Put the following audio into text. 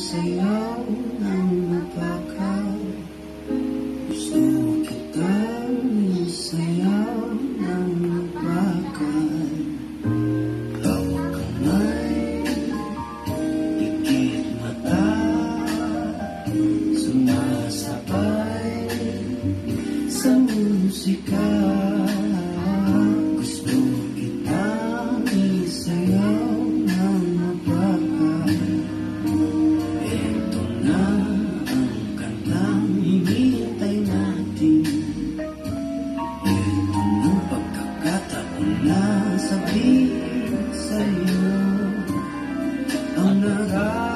sayaw ng mabagal. Gusto kitang sayaw ng mabagal. Hawak kamay, ikit mata, sumasabay sa musika. Gusto kitang isayaw ng mabagal. Ito na ang kantang hinihintay natin. Ito na pagkakataon na sabihin sa'yo ang